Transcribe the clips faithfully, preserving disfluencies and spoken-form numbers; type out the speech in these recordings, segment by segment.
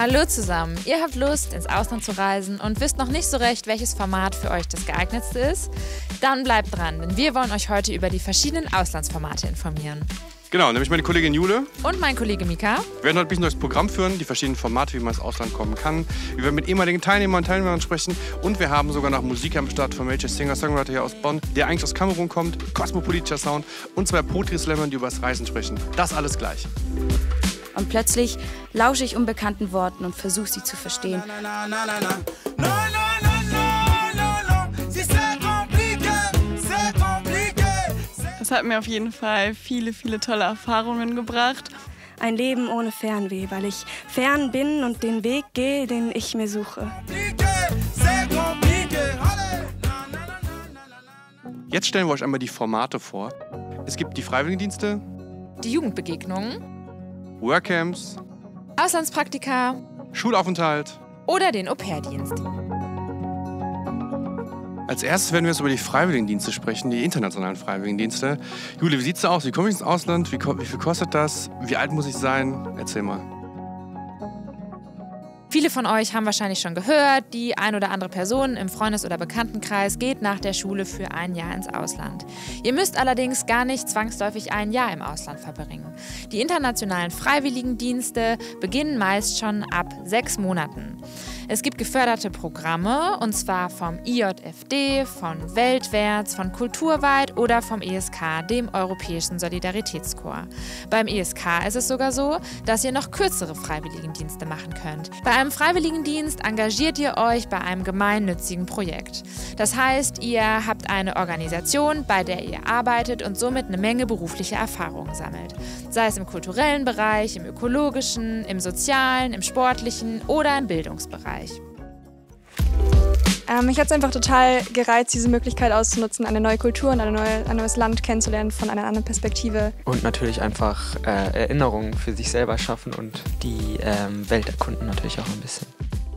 Hallo zusammen, ihr habt Lust, ins Ausland zu reisen und wisst noch nicht so recht, welches Format für euch das geeignetste ist? Dann bleibt dran, denn wir wollen euch heute über die verschiedenen Auslandsformate informieren. Genau, nämlich meine Kollegin Jule. Und mein Kollege Mika. Wir werden heute ein bisschen durchs Programm führen, die verschiedenen Formate, wie man ins Ausland kommen kann. Wir werden mit ehemaligen Teilnehmern und Teilnehmern sprechen. Und wir haben sogar noch Musik am Start von Major Singer-Songwriter hier aus Bonn, der eigentlich aus Kamerun kommt, kosmopolitischer Sound und zwei Poetry-Slammern, die über das Reisen sprechen. Das alles gleich. Und plötzlich lausche ich unbekannten Worten und versuche sie zu verstehen. Es hat mir auf jeden Fall viele, viele tolle Erfahrungen gebracht. Ein Leben ohne Fernweh, weil ich fern bin und den Weg gehe, den ich mir suche. Jetzt stellen wir euch einmal die Formate vor. Es gibt die Freiwilligendienste, die Jugendbegegnungen, Workcamps, Auslandspraktika, Schulaufenthalt oder den Au-pair-Dienst. Als erstes werden wir jetzt über die Freiwilligendienste sprechen, die internationalen Freiwilligendienste. Jule, wie sieht's da aus? Wie komme ich ins Ausland? Wie, wie viel kostet das? Wie alt muss ich sein? Erzähl mal. Viele von euch haben wahrscheinlich schon gehört, die ein oder andere Person im Freundes- oder Bekanntenkreis geht nach der Schule für ein Jahr ins Ausland. Ihr müsst allerdings gar nicht zwangsläufig ein Jahr im Ausland verbringen. Die internationalen Freiwilligendienste beginnen meist schon ab sechs Monaten. Es gibt geförderte Programme, und zwar vom I J F D, von Weltwärts, von Kulturweit oder vom E S K, dem Europäischen Solidaritätskorps. Beim E S K ist es sogar so, dass ihr noch kürzere Freiwilligendienste machen könnt. Bei einem Freiwilligendienst engagiert ihr euch bei einem gemeinnützigen Projekt. Das heißt, ihr habt eine Organisation, bei der ihr arbeitet und somit eine Menge berufliche Erfahrungen sammelt. Sei es im kulturellen Bereich, im ökologischen, im sozialen, im sportlichen oder im Bildungsbereich. Ähm, mich hat es einfach total gereizt, diese Möglichkeit auszunutzen, eine neue Kultur und eine neue, ein neues Land kennenzulernen von einer anderen Perspektive. Und natürlich einfach äh, Erinnerungen für sich selber schaffen und die ähm, Welt erkunden natürlich auch ein bisschen.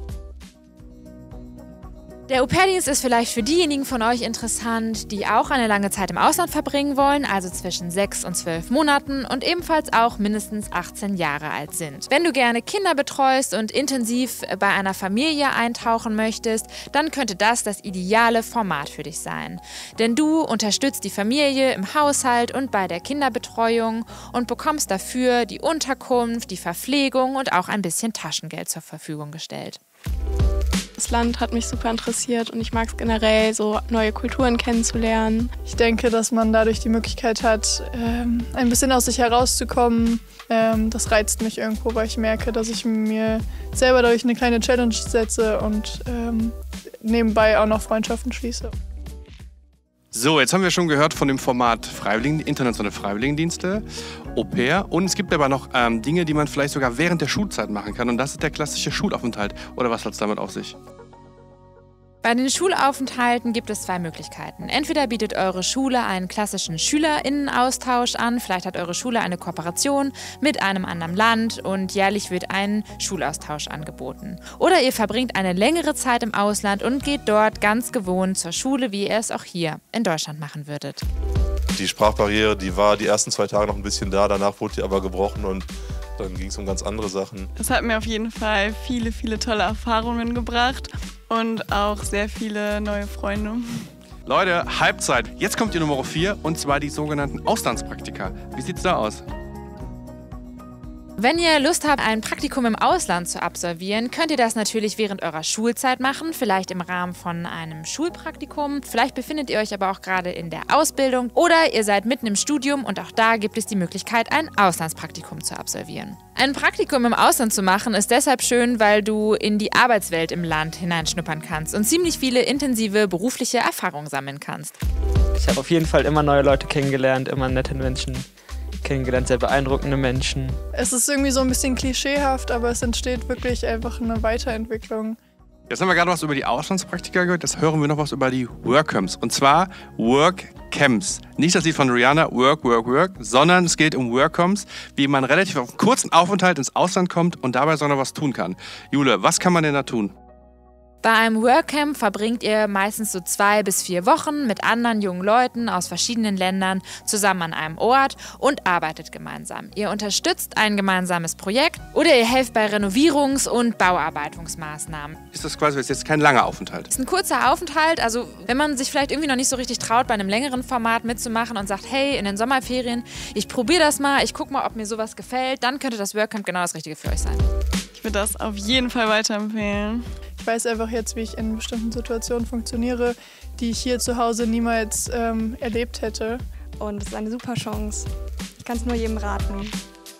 Der Au-pair-Dienst ist vielleicht für diejenigen von euch interessant, die auch eine lange Zeit im Ausland verbringen wollen, also zwischen sechs und zwölf Monaten und ebenfalls auch mindestens achtzehn Jahre alt sind. Wenn du gerne Kinder betreust und intensiv bei einer Familie eintauchen möchtest, dann könnte das das ideale Format für dich sein. Denn du unterstützt die Familie im Haushalt und bei der Kinderbetreuung und bekommst dafür die Unterkunft, die Verpflegung und auch ein bisschen Taschengeld zur Verfügung gestellt. Das Land hat mich super interessiert und ich mag es generell, so neue Kulturen kennenzulernen. Ich denke, dass man dadurch die Möglichkeit hat, ein bisschen aus sich herauszukommen. Das reizt mich irgendwo, weil ich merke, dass ich mir selber dadurch eine kleine Challenge setze und nebenbei auch noch Freundschaften schließe. So, jetzt haben wir schon gehört von dem Format Freiwilligen, internationale Freiwilligendienste, Au-pair. Und es gibt aber noch ähm, Dinge, die man vielleicht sogar während der Schulzeit machen kann. Und das ist der klassische Schulaufenthalt. Oder was hat es damit auf sich? Bei den Schulaufenthalten gibt es zwei Möglichkeiten. Entweder bietet eure Schule einen klassischen SchülerInnenaustausch an, vielleicht hat eure Schule eine Kooperation mit einem anderen Land und jährlich wird ein Schulaustausch angeboten. Oder ihr verbringt eine längere Zeit im Ausland und geht dort ganz gewohnt zur Schule, wie ihr es auch hier in Deutschland machen würdet. Die Sprachbarriere, die war die ersten zwei Tage noch ein bisschen da, danach wurde die aber gebrochen und dann ging es um ganz andere Sachen. Es hat mir auf jeden Fall viele, viele tolle Erfahrungen gebracht und auch sehr viele neue Freunde. Leute, Halbzeit. Jetzt kommt die Nummer vier und zwar die sogenannten Auslandspraktika. Wie sieht's da aus? Wenn ihr Lust habt, ein Praktikum im Ausland zu absolvieren, könnt ihr das natürlich während eurer Schulzeit machen, vielleicht im Rahmen von einem Schulpraktikum. Vielleicht befindet ihr euch aber auch gerade in der Ausbildung oder ihr seid mitten im Studium und auch da gibt es die Möglichkeit, ein Auslandspraktikum zu absolvieren. Ein Praktikum im Ausland zu machen ist deshalb schön, weil du in die Arbeitswelt im Land hineinschnuppern kannst und ziemlich viele intensive berufliche Erfahrungen sammeln kannst. Ich habe auf jeden Fall immer neue Leute kennengelernt, immer nette Menschen kennengelernt, sehr beeindruckende Menschen. Es ist irgendwie so ein bisschen klischeehaft, aber es entsteht wirklich einfach eine Weiterentwicklung. Jetzt haben wir gerade was über die Auslandspraktika gehört, jetzt hören wir noch was über die Workcamps. Und zwar Workcamps. Nicht das Lied von Rihanna, Work, Work, Work, sondern es geht um Workcamps, wie man relativ auf einen kurzen Aufenthalt ins Ausland kommt und dabei sogar noch was tun kann. Jule, was kann man denn da tun? Bei einem Workcamp verbringt ihr meistens so zwei bis vier Wochen mit anderen jungen Leuten aus verschiedenen Ländern zusammen an einem Ort und arbeitet gemeinsam. Ihr unterstützt ein gemeinsames Projekt oder ihr helft bei Renovierungs- und Bauarbeitungsmaßnahmen. Ist das quasi jetzt kein langer Aufenthalt? Ist ein kurzer Aufenthalt, also wenn man sich vielleicht irgendwie noch nicht so richtig traut, bei einem längeren Format mitzumachen und sagt, hey, in den Sommerferien, ich probiere das mal, ich gucke mal, ob mir sowas gefällt, dann könnte das Workcamp genau das Richtige für euch sein. Ich würde das auf jeden Fall weiterempfehlen. Ich weiß einfach jetzt, wie ich in bestimmten Situationen funktioniere, die ich hier zu Hause niemals ähm, erlebt hätte. Und es ist eine super Chance. Ich kann es nur jedem raten.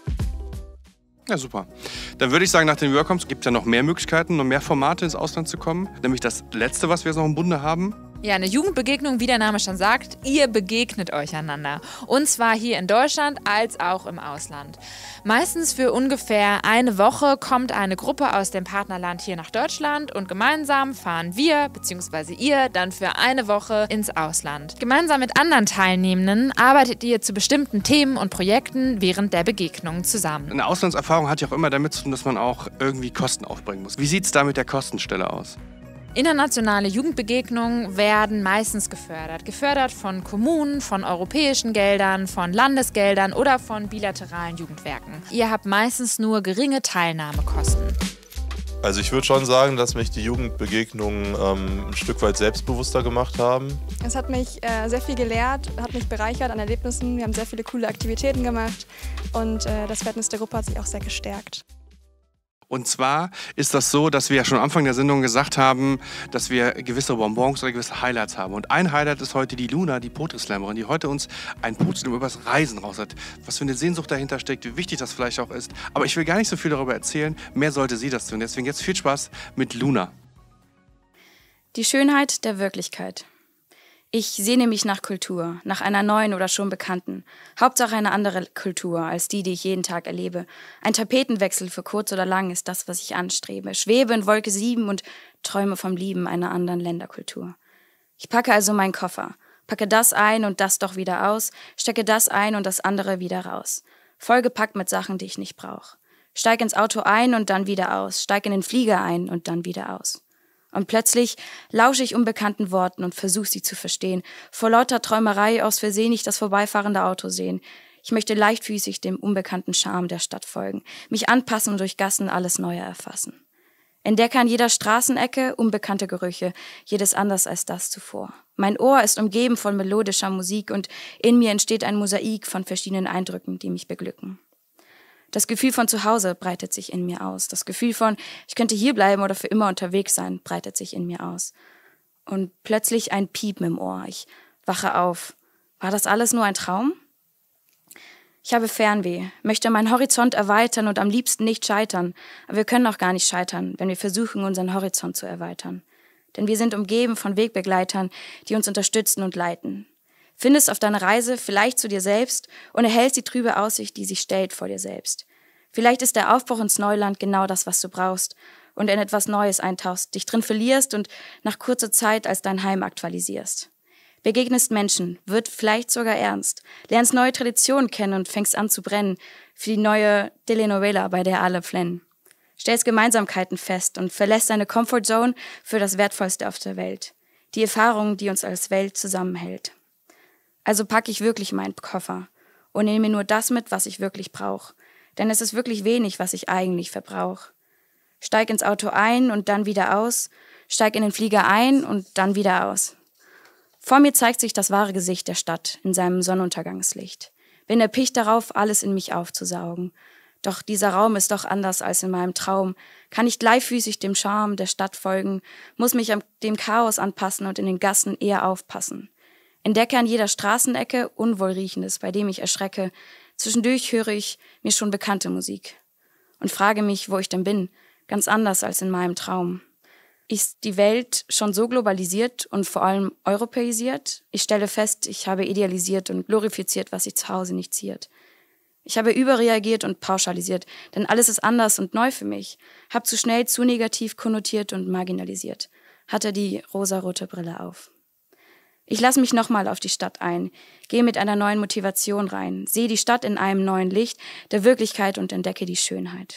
Ja, super. Dann würde ich sagen, nach den Workshops gibt es ja noch mehr Möglichkeiten, noch mehr Formate ins Ausland zu kommen. Nämlich das letzte, was wir jetzt noch im Bunde haben. Ja, eine Jugendbegegnung, wie der Name schon sagt, ihr begegnet euch einander. Und zwar hier in Deutschland als auch im Ausland. Meistens für ungefähr eine Woche kommt eine Gruppe aus dem Partnerland hier nach Deutschland und gemeinsam fahren wir bzw. ihr dann für eine Woche ins Ausland. Gemeinsam mit anderen Teilnehmenden arbeitet ihr zu bestimmten Themen und Projekten während der Begegnungen zusammen. Eine Auslandserfahrung hat ja auch immer damit zu tun, dass man auch irgendwie Kosten aufbringen muss. Wie sieht es da mit der Kostenstelle aus? Internationale Jugendbegegnungen werden meistens gefördert. Gefördert von Kommunen, von europäischen Geldern, von Landesgeldern oder von bilateralen Jugendwerken. Ihr habt meistens nur geringe Teilnahmekosten. Also ich würde schon sagen, dass mich die Jugendbegegnungen ähm, ein Stück weit selbstbewusster gemacht haben. Es hat mich äh, sehr viel gelehrt, hat mich bereichert an Erlebnissen. Wir haben sehr viele coole Aktivitäten gemacht und äh, das Verhältnis der Gruppe hat sich auch sehr gestärkt. Und zwar ist das so, dass wir ja schon am Anfang der Sendung gesagt haben, dass wir gewisse Bonbons oder gewisse Highlights haben. Und ein Highlight ist heute die Luna, die Poetry Slammerin, die heute uns ein Poetry über das Reisen raus hat. Was für eine Sehnsucht dahinter steckt, wie wichtig das vielleicht auch ist. Aber ich will gar nicht so viel darüber erzählen, mehr sollte sie das tun. Deswegen jetzt viel Spaß mit Luna. Die Schönheit der Wirklichkeit. Ich sehne mich nach Kultur, nach einer neuen oder schon bekannten. Hauptsache eine andere Kultur als die, die ich jeden Tag erlebe. Ein Tapetenwechsel für kurz oder lang ist das, was ich anstrebe. Schwebe in Wolke sieben und träume vom Lieben einer anderen Länderkultur. Ich packe also meinen Koffer, packe das ein und das doch wieder aus, stecke das ein und das andere wieder raus. Vollgepackt mit Sachen, die ich nicht brauche. Steig ins Auto ein und dann wieder aus, steig in den Flieger ein und dann wieder aus. Und plötzlich lausche ich unbekannten Worten und versuche sie zu verstehen. Vor lauter Träumerei aus Versehen nicht das vorbeifahrende Auto sehen. Ich möchte leichtfüßig dem unbekannten Charme der Stadt folgen, mich anpassen und durch Gassen alles Neue erfassen. Entdecke an jeder Straßenecke unbekannte Gerüche, jedes anders als das zuvor. Mein Ohr ist umgeben von melodischer Musik und in mir entsteht ein Mosaik von verschiedenen Eindrücken, die mich beglücken. Das Gefühl von Zuhause breitet sich in mir aus. Das Gefühl von, ich könnte hier bleiben oder für immer unterwegs sein, breitet sich in mir aus. Und plötzlich ein Piepen im Ohr. Ich wache auf. War das alles nur ein Traum? Ich habe Fernweh, möchte meinen Horizont erweitern und am liebsten nicht scheitern. Aber wir können auch gar nicht scheitern, wenn wir versuchen, unseren Horizont zu erweitern. Denn wir sind umgeben von Wegbegleitern, die uns unterstützen und leiten. Findest auf deiner Reise vielleicht zu dir selbst und erhältst die trübe Aussicht, die sich stellt vor dir selbst. Vielleicht ist der Aufbruch ins Neuland genau das, was du brauchst und in etwas Neues eintauchst, dich drin verlierst und nach kurzer Zeit als dein Heim aktualisierst. Begegnest Menschen, wird vielleicht sogar ernst, lernst neue Traditionen kennen und fängst an zu brennen für die neue Telenovela, bei der alle flennen. Stellst Gemeinsamkeiten fest und verlässt deine Comfortzone für das Wertvollste auf der Welt, die Erfahrung, die uns als Welt zusammenhält. Also packe ich wirklich meinen Koffer und nehme mir nur das mit, was ich wirklich brauche. Denn es ist wirklich wenig, was ich eigentlich verbrauche. Steig ins Auto ein und dann wieder aus, steig in den Flieger ein und dann wieder aus. Vor mir zeigt sich das wahre Gesicht der Stadt in seinem Sonnenuntergangslicht. Bin erpicht darauf, alles in mich aufzusaugen. Doch dieser Raum ist doch anders als in meinem Traum. Kann nicht leichtfüßig dem Charme der Stadt folgen, muss mich dem Chaos anpassen und in den Gassen eher aufpassen. Entdecke an jeder Straßenecke Unwohlriechendes, bei dem ich erschrecke. Zwischendurch höre ich mir schon bekannte Musik und frage mich, wo ich denn bin, ganz anders als in meinem Traum. Ist die Welt schon so globalisiert und vor allem europäisiert? Ich stelle fest, ich habe idealisiert und glorifiziert, was sich zu Hause nicht ziert. Ich habe überreagiert und pauschalisiert, denn alles ist anders und neu für mich. Hab zu schnell zu negativ konnotiert und marginalisiert. Hatte die rosarote Brille auf. Ich lasse mich nochmal auf die Stadt ein, gehe mit einer neuen Motivation rein, sehe die Stadt in einem neuen Licht der Wirklichkeit und entdecke die Schönheit.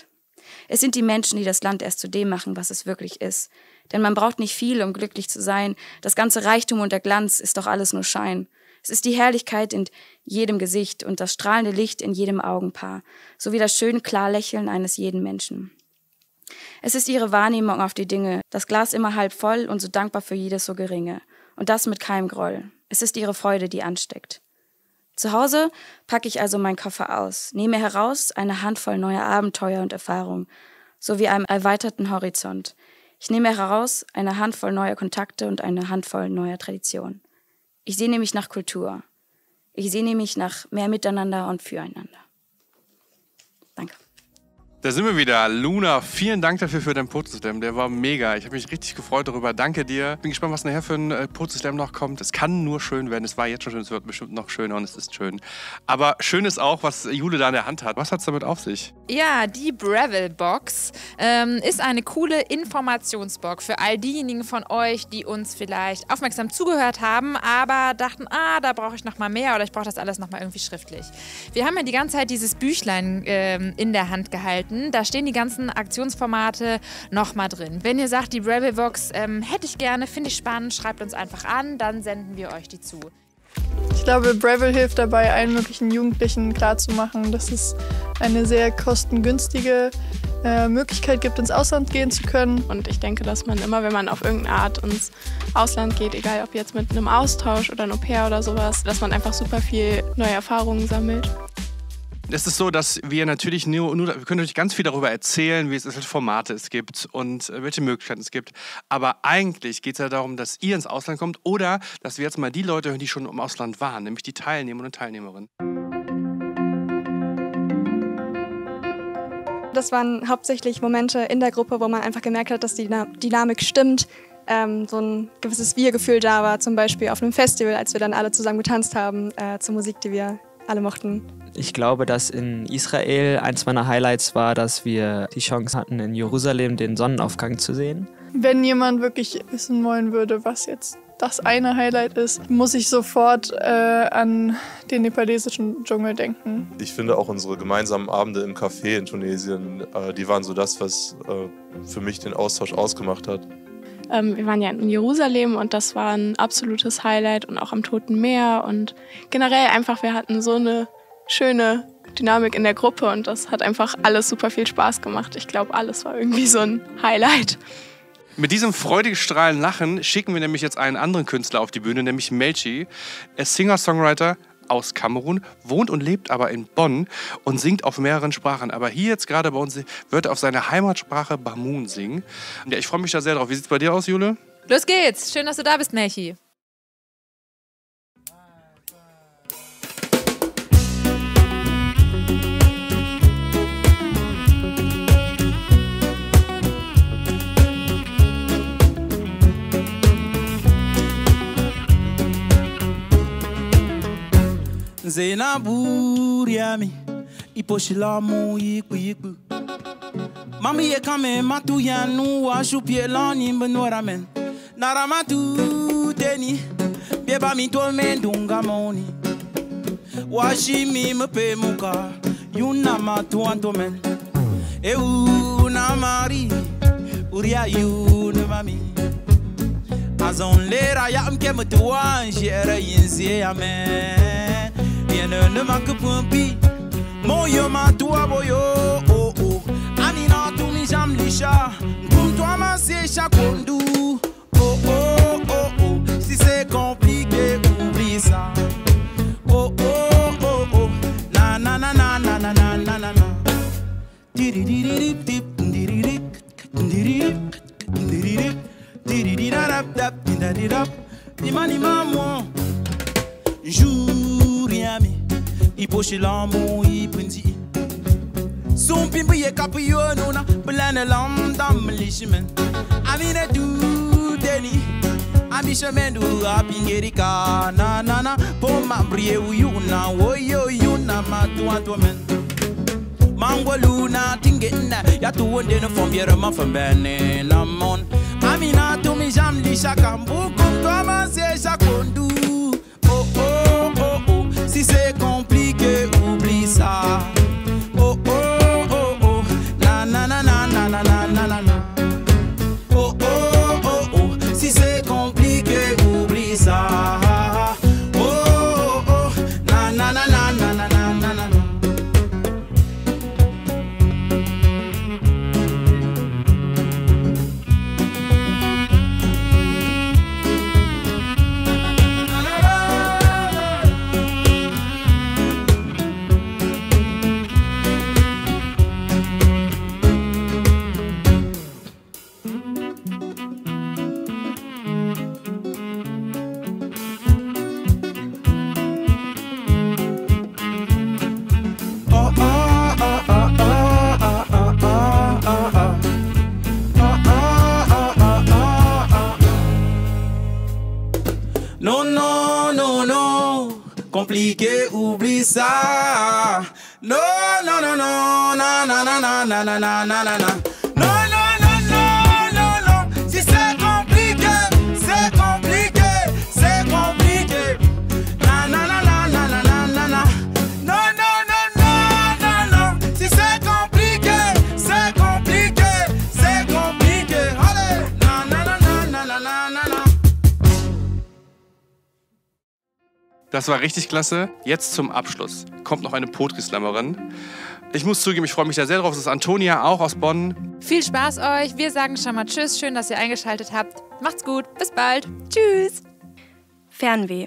Es sind die Menschen, die das Land erst zu dem machen, was es wirklich ist. Denn man braucht nicht viel, um glücklich zu sein. Das ganze Reichtum und der Glanz ist doch alles nur Schein. Es ist die Herrlichkeit in jedem Gesicht und das strahlende Licht in jedem Augenpaar, sowie das schöne Klarlächeln eines jeden Menschen. Es ist ihre Wahrnehmung auf die Dinge, das Glas immer halb voll und so dankbar für jedes so geringe. Und das mit keinem Groll. Es ist ihre Freude, die ansteckt. Zu Hause packe ich also meinen Koffer aus, nehme heraus eine Handvoll neuer Abenteuer und Erfahrungen, sowie einem erweiterten Horizont. Ich nehme heraus eine Handvoll neuer Kontakte und eine Handvoll neuer Traditionen. Ich sehne mich nach Kultur. Ich sehne mich nach mehr Miteinander und Füreinander. Danke. Da sind wir wieder. Luna, vielen Dank dafür für deinen Poetry-Slam. Der war mega. Ich habe mich richtig gefreut darüber. Danke dir. Bin gespannt, was nachher für ein äh, Poetry-Slam noch kommt. Es kann nur schön werden. Es war jetzt schon schön. Es wird bestimmt noch schöner und es ist schön. Aber schön ist auch, was Jule da in der Hand hat. Was hat es damit auf sich? Ja, die Breville-Box ähm, ist eine coole Informationsbox für all diejenigen von euch, die uns vielleicht aufmerksam zugehört haben, aber dachten, ah, da brauche ich noch mal mehr oder ich brauche das alles noch mal irgendwie schriftlich. Wir haben ja die ganze Zeit dieses Büchlein ähm, in der Hand gehalten. Da stehen die ganzen Aktionsformate noch mal drin. Wenn ihr sagt, die Breville-Box ähm, hätte ich gerne, finde ich spannend, schreibt uns einfach an, dann senden wir euch die zu. Ich glaube, Breville hilft dabei, allen möglichen Jugendlichen klarzumachen, dass es eine sehr kostengünstige äh, Möglichkeit gibt, ins Ausland gehen zu können. Und ich denke, dass man immer, wenn man auf irgendeine Art ins Ausland geht, egal ob jetzt mit einem Austausch oder ein Au-pair oder sowas, dass man einfach super viel neue Erfahrungen sammelt. Es ist so, dass wir natürlich nur, nur, wir können natürlich ganz viel darüber erzählen, wie es welche Formate es gibt und welche Möglichkeiten es gibt. Aber eigentlich geht es ja darum, dass ihr ins Ausland kommt oder dass wir jetzt mal die Leute hören, die schon im Ausland waren, nämlich die Teilnehmer und Teilnehmerinnen. Das waren hauptsächlich Momente in der Gruppe, wo man einfach gemerkt hat, dass die Dynamik stimmt. Ähm, so ein gewisses Wir-Gefühl da war, zum Beispiel auf einem Festival, als wir dann alle zusammen getanzt haben äh, zur Musik, die wir alle mochten. Ich glaube, dass in Israel eins meiner Highlights war, dass wir die Chance hatten, in Jerusalem den Sonnenaufgang zu sehen. Wenn jemand wirklich wissen wollen würde, was jetzt das eine Highlight ist, muss ich sofort äh, an den nepalesischen Dschungel denken. Ich finde auch unsere gemeinsamen Abende im Café in Tunesien, äh, die waren so das, was äh, für mich den Austausch ausgemacht hat. Ähm, wir waren ja in Jerusalem und das war ein absolutes Highlight und auch am Toten Meer und generell einfach, wir hatten so eine schöne Dynamik in der Gruppe und das hat einfach alles super viel Spaß gemacht. Ich glaube, alles war irgendwie so ein Highlight. Mit diesem freudigen Strahlen Lachen schicken wir nämlich jetzt einen anderen Künstler auf die Bühne, nämlich Melchi. Er ist Singer-Songwriter aus Kamerun, wohnt und lebt aber in Bonn und singt auf mehreren Sprachen. Aber hier jetzt gerade bei uns wird er auf seine Heimatsprache Bamun singen. Ja, ich freue mich da sehr drauf. Wie sieht es bei dir aus, Jule? Los geht's. Schön, dass du da bist, Melchi. Zena buriami iposhilamu yiku yiku Mami ye kame matu yanu wa shupie lani benoramen Naramatu teni Bieba mi to mendunga moni Washimi mpe muka Yuna matu antomen E una mari Uria yuna mami Azon lera ya mke mutuan Jere yinzie amen Viene ne manque point pi Moyo ma tua boyo oh oh Amina tu mi jam lisha Comme toi ma c'est chakondu Oh oh oh oh Si c'est compliqué oublie ça Oh oh oh oh Na na na na na na na na na na Diridirip dip diridik Diridik Diridik Diridirap dap Diridirap Nima nima moi Juriami Iposhi lamu ipundi Sumpimbu ye kapuyo nuna Blane lam dam lishimen Amine du deni Amishemendu apingerika Na na na Poma brie uyuna Woyo yuna matu antomen Mango luna tingena Ya tu wonde no fombiere ma fambene namon Amina tu mi jam li shakambu Kum toma se shakondu Oh oh oh oh Si c'est compliqué oublie ça Oh oh oh oh Na na na na compliqué, oublie ça. Non, non, non, non, non, non, non, non, non, non, non, non, non, non. Non, non, non, non, non, non. Si c'est compliqué, c'est compliqué, c'est compliqué. Na, na, na, na, na, na, na, na, na. Non, non, non, non, non, non. Si c'est compliqué, c'est compliqué, c'est compliqué. Allez, na, na, na, na, na, na, na, na. Das war richtig klasse. Jetzt zum Abschluss kommt noch eine Poetry-Slammerin. Ich muss zugeben, ich freue mich da sehr drauf. Das ist Antonia, auch aus Bonn. Viel Spaß euch. Wir sagen schon mal Tschüss. Schön, dass ihr eingeschaltet habt. Macht's gut. Bis bald. Tschüss. Fernweh.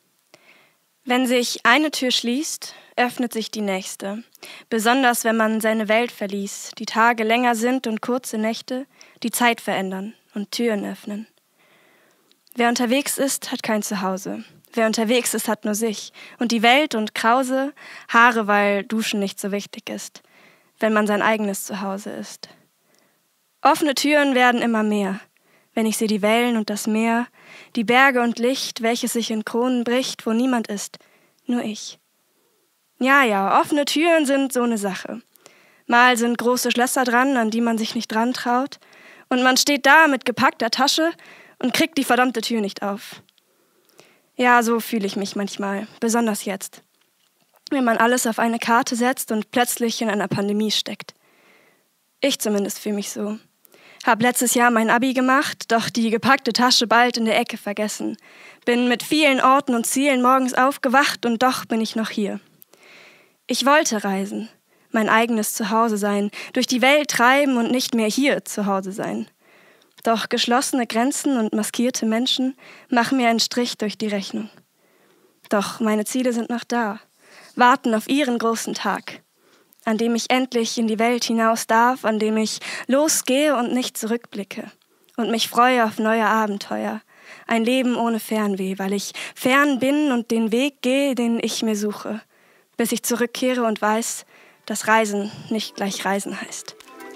Wenn sich eine Tür schließt, öffnet sich die nächste. Besonders wenn man seine Welt verließ, die Tage länger sind und kurze Nächte die Zeit verändern und Türen öffnen. Wer unterwegs ist, hat kein Zuhause. Wer unterwegs ist, hat nur sich. Und die Welt und Krause, Haare, weil Duschen nicht so wichtig ist, wenn man sein eigenes Zuhause ist. Offene Türen werden immer mehr, wenn ich sehe die Wellen und das Meer, die Berge und Licht, welches sich in Kronen bricht, wo niemand ist, nur ich. Ja, ja, offene Türen sind so eine Sache. Mal sind große Schlösser dran, an die man sich nicht dran traut, und man steht da mit gepackter Tasche und kriegt die verdammte Tür nicht auf. Ja, so fühle ich mich manchmal, besonders jetzt, wenn man alles auf eine Karte setzt und plötzlich in einer Pandemie steckt. Ich zumindest fühle mich so. Hab letztes Jahr mein Abi gemacht, doch die gepackte Tasche bald in der Ecke vergessen. Bin mit vielen Orten und Zielen morgens aufgewacht und doch bin ich noch hier. Ich wollte reisen, mein eigenes Zuhause sein, durch die Welt treiben und nicht mehr hier zu Hause sein. Doch geschlossene Grenzen und maskierte Menschen machen mir einen Strich durch die Rechnung. Doch meine Ziele sind noch da, warten auf ihren großen Tag, an dem ich endlich in die Welt hinaus darf, an dem ich losgehe und nicht zurückblicke und mich freue auf neue Abenteuer, ein Leben ohne Fernweh, weil ich fern bin und den Weg gehe, den ich mir suche, bis ich zurückkehre und weiß, dass Reisen nicht gleich Reisen heißt.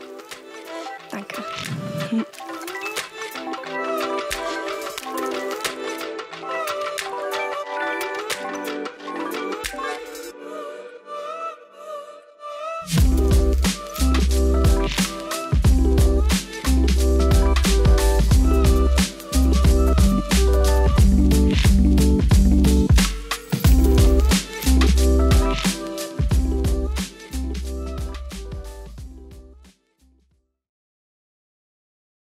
Danke. Thank